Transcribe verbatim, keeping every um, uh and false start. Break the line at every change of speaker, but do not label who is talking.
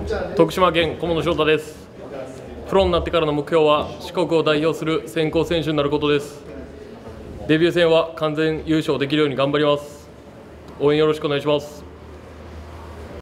徳島県菰野翔太です。プロになってからの目標は四国を代表する先行選手になることです。デビュー戦は完全優勝できるように頑張ります。応援よろしくお願いします。